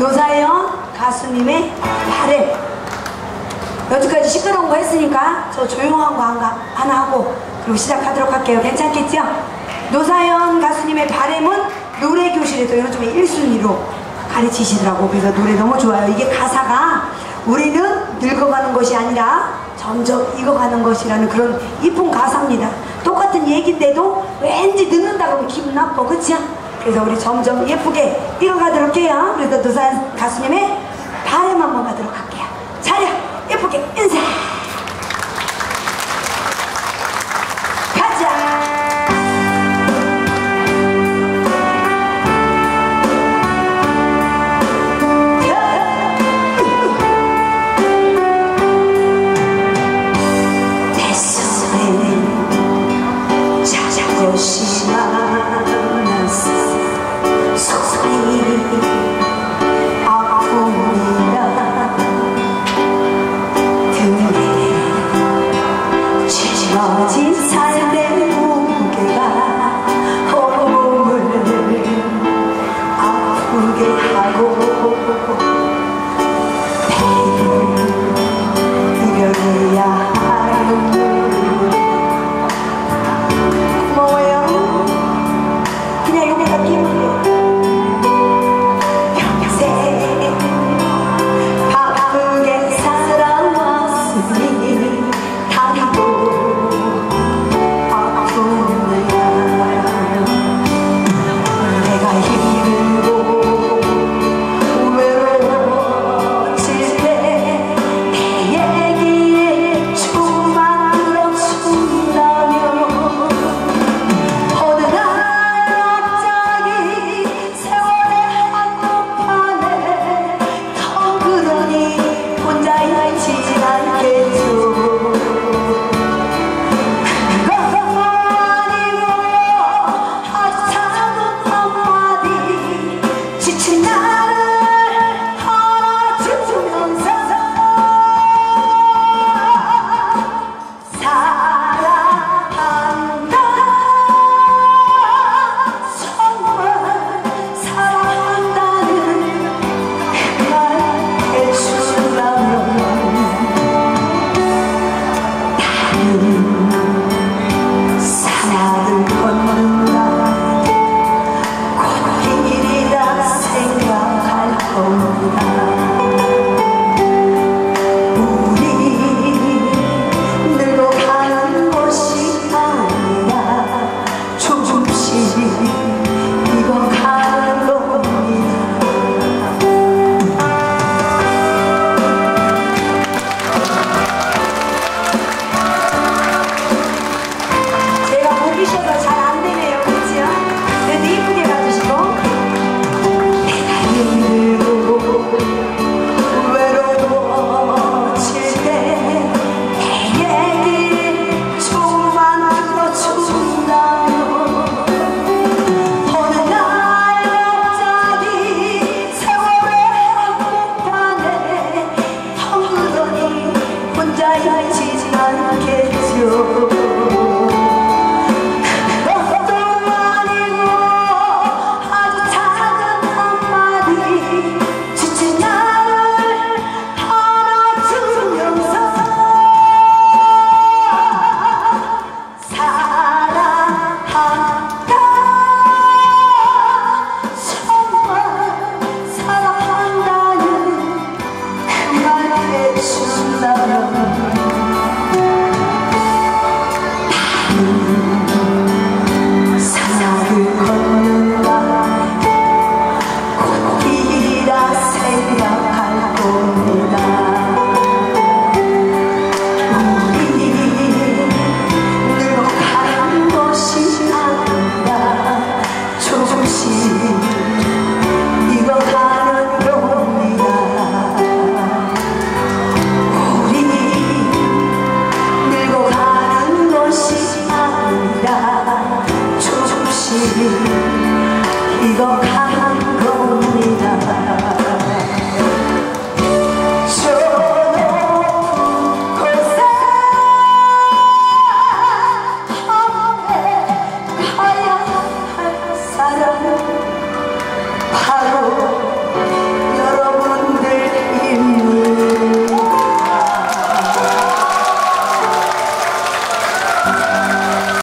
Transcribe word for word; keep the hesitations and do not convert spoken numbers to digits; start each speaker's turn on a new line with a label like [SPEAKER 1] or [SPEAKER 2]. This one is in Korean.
[SPEAKER 1] 노사연 가수님의 바램. 여기까지 시끄러운 거 했으니까 저 조용한 거 하나 하고 그리고 시작하도록 할게요. 괜찮겠죠? 노사연 가수님의 바램은 노래교실에서 요즘에 일 순위로 가르치시더라고. 그래서 노래 너무 좋아요. 이게 가사가 우리는 늙어가는 것이 아니라 점점 익어가는 것이라는 그런 이쁜 가사입니다. 똑같은 얘기인데도 왠지 늦는다 그러면 기분 나빠. 그치? 그래서 우리 점점 예쁘게 익어가도록 해요. 그래서 노사연 가수님의 바램 한번 가도록 할게요. 차려 예쁘게 인사.
[SPEAKER 2] 진 삶의 무게가 몸을 아프게